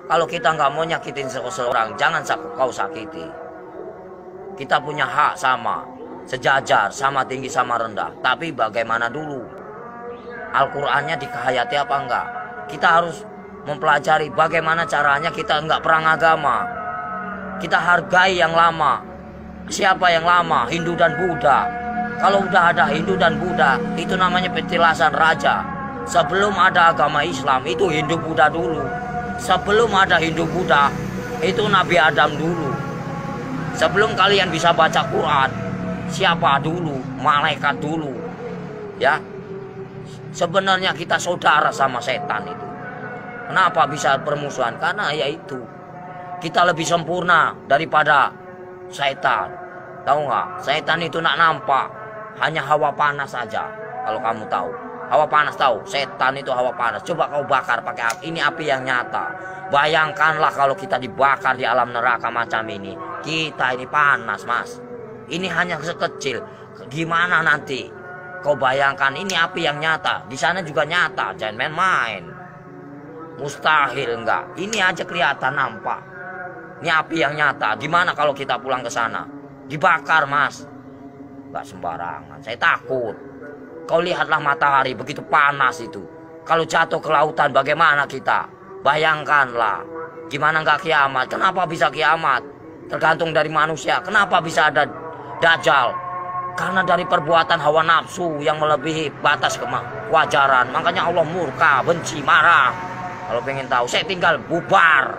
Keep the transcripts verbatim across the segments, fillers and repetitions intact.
Kalau kita nggak mau nyakitin seseorang, jangan kau sakiti. Kita punya hak sama, sejajar, sama tinggi, sama rendah. Tapi bagaimana dulu? Al-Qur'annya dikehayati apa enggak? Kita harus mempelajari bagaimana caranya kita enggak perang agama. Kita hargai yang lama. Siapa yang lama? Hindu dan Buddha. Kalau udah ada Hindu dan Buddha, itu namanya petilasan raja. Sebelum ada agama Islam, itu Hindu Buddha dulu. Sebelum ada Hindu Buddha, itu Nabi Adam dulu. Sebelum kalian bisa baca Quran, siapa dulu? Malaikat dulu. Ya. Sebenarnya kita saudara sama setan itu. Kenapa bisa permusuhan? Karena yaitu kita lebih sempurna daripada setan. Tahu nggak? Setan itu nak nampak hanya hawa panas saja. Kalau kamu tahu. Hawa panas tahu, setan itu hawa panas. Coba kau bakar pakai api, ini api yang nyata. Bayangkanlah kalau kita dibakar di alam neraka macam ini. Kita ini panas, Mas. Ini hanya sekecil. Gimana nanti? Kau bayangkan ini api yang nyata. Di sana juga nyata, jangan main-main. Mustahil enggak. Ini aja kelihatan nampak. Ini api yang nyata. Gimana kalau kita pulang ke sana? Dibakar, Mas. Enggak sembarangan. Saya takut. Kau lihatlah matahari begitu panas itu. Kalau jatuh ke lautan bagaimana kita? Bayangkanlah. Gimana nggak kiamat? Kenapa bisa kiamat? Tergantung dari manusia. Kenapa bisa ada Dajjal? Karena dari perbuatan hawa nafsu yang melebihi batas kewajaran. Makanya Allah murka, benci, marah. Kalau pengen tahu, saya tinggal bubar.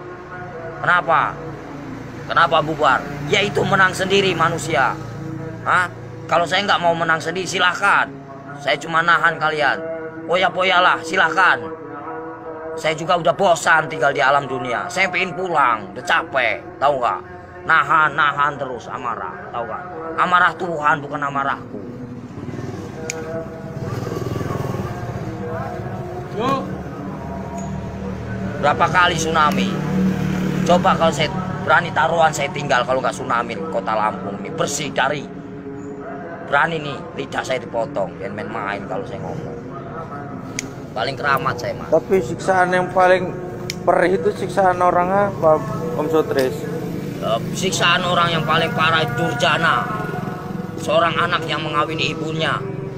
Kenapa? Kenapa bubar? Yaitu menang sendiri manusia. Hah? Kalau saya nggak mau menang sendiri, silahkan. Saya cuma nahan kalian. Poya-poyalah, silahkan. Saya juga udah bosan tinggal di alam dunia. Saya pengen pulang, udah capek. Tahu nggak? Nahan, nahan terus amarah. Tahu nggak? Amarah Tuhan bukan amarahku. Berapa kali tsunami? Coba kalau saya berani taruhan saya tinggal kalau nggak tsunami kota Lampung ini bersih dari. Berani nih, lidah saya dipotong. Jangan main-main kalau saya ngomong. Paling keramat saya, Mas. Tapi siksaan yang paling perih itu siksaan orang apa, Om Sutris? Uh, siksaan orang yang paling parah itu durjana. Seorang anak yang mengawini ibunya.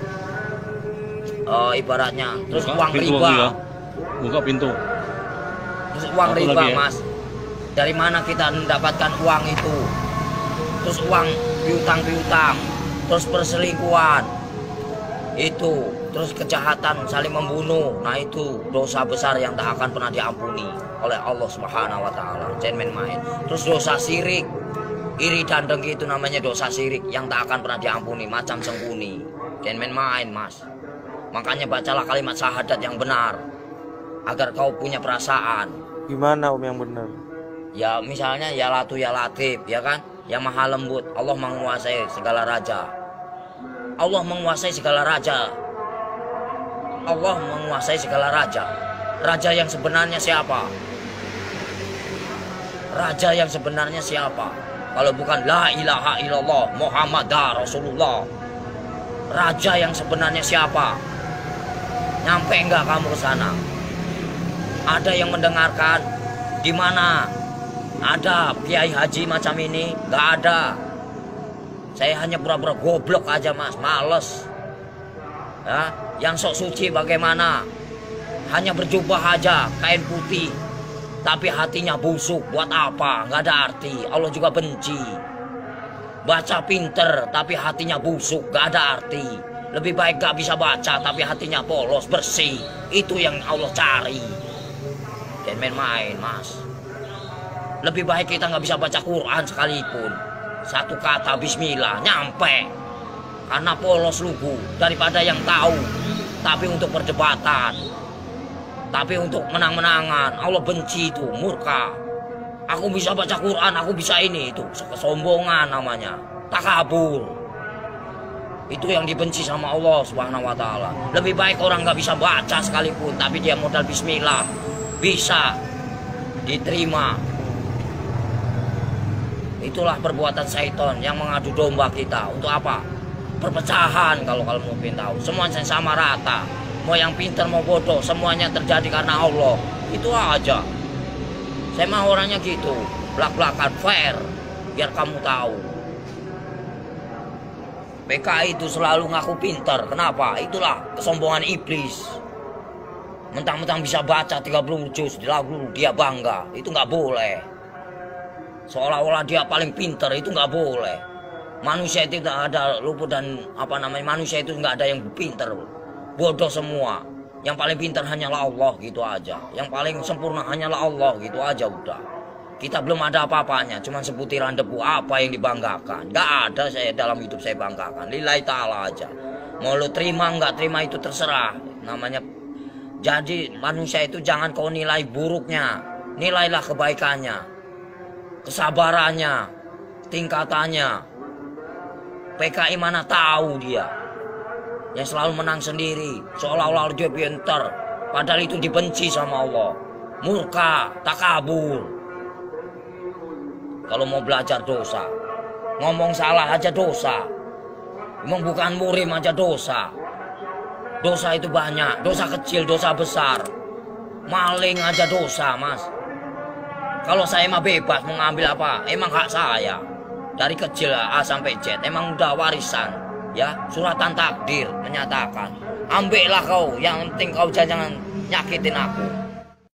Uh, ibaratnya. Terus buka uang riba. Ya. Buka pintu. Terus uang Satu riba, ya? Mas. Dari mana kita mendapatkan uang itu? Terus uang piutang-piutang. Terus perselingkuhan itu, terus kejahatan saling membunuh. Nah itu dosa besar yang tak akan pernah diampuni oleh Allah Subhanahu wa taala. Jangan main-main. Terus dosa syirik, iri dan dengki itu namanya dosa syirik yang tak akan pernah diampuni, macam sengkuni. Jangan main-main, Mas. Makanya bacalah kalimat syahadat yang benar agar kau punya perasaan. Gimana Om yang benar? Ya misalnya ya latu ya latif, ya kan? Yang maha lembut, Allah menguasai segala raja. Allah menguasai segala raja. Allah menguasai segala raja. Raja yang sebenarnya siapa? Raja yang sebenarnya siapa? Kalau bukan la ilaha illallah Muhammadar Rasulullah. Raja yang sebenarnya siapa? Nyampe enggak kamu ke sana? Ada yang mendengarkan? Di mana? Ada kiai haji macam ini? Gak ada. Saya hanya pura-pura goblok aja, Mas. Males. Ya, yang sok suci bagaimana? Hanya berjubah aja, kain putih. Tapi hatinya busuk. Buat apa? Gak ada arti. Allah juga benci. Baca pinter, tapi hatinya busuk. Gak ada arti. Lebih baik gak bisa baca, tapi hatinya polos, bersih. Itu yang Allah cari. Jangan main-main, Mas. Lebih baik kita nggak bisa baca Quran sekalipun. Satu kata bismillah, nyampe. Karena polos lugu daripada yang tahu. Tapi untuk perdebatan. Tapi untuk menang-menangan. Allah benci itu, murka. Aku bisa baca Quran, aku bisa ini. Itu kesombongan namanya. Takabur. Itu yang dibenci sama Allah Subhanahu wa taala. Lebih baik orang nggak bisa baca sekalipun. Tapi dia modal bismillah. Bisa diterima. Itulah perbuatan syaitan yang mengadu domba kita. Untuk apa? Perpecahan kalau kalau mau tahu. Semuanya sama rata. Mau yang pintar mau bodoh, semuanya terjadi karena Allah. Itu aja. Saya mah orangnya gitu, belak-belakan fair, biar kamu tahu. P K I itu selalu ngaku pintar. Kenapa? Itulah kesombongan iblis. Mentang-mentang bisa baca tiga puluh juz di lagu, dia bangga. Itu nggak boleh. Seolah-olah dia paling pintar, itu nggak boleh. Manusia itu tidak ada luput dan apa namanya, manusia itu nggak ada yang pintar. Bodoh semua. Yang paling pintar hanyalah Allah, gitu aja. Yang paling sempurna hanyalah Allah, gitu aja udah. Kita belum ada apa-apanya, cuma seputiran debu. Apa yang dibanggakan? Nggak ada saya dalam hidup saya banggakan. Lillahi ta'ala aja. Mau lu terima nggak terima itu terserah. Namanya. Jadi manusia itu jangan kau nilai buruknya, nilailah kebaikannya, kesabarannya, tingkatannya. P K I mana tahu dia yang selalu menang sendiri, seolah-olah dia pintar, padahal itu dibenci sama Allah. Murka, takabur. Kalau mau belajar dosa, ngomong salah aja dosa, emang bukan murim aja dosa. Dosa itu banyak, dosa kecil, dosa besar. Maling aja dosa, mas. Kalau saya mah bebas mengambil apa, emang hak saya. Dari kecil A sampai Z, emang udah warisan. Ya, suratan takdir menyatakan. Ambillah kau, yang penting kau jangan nyakitin aku.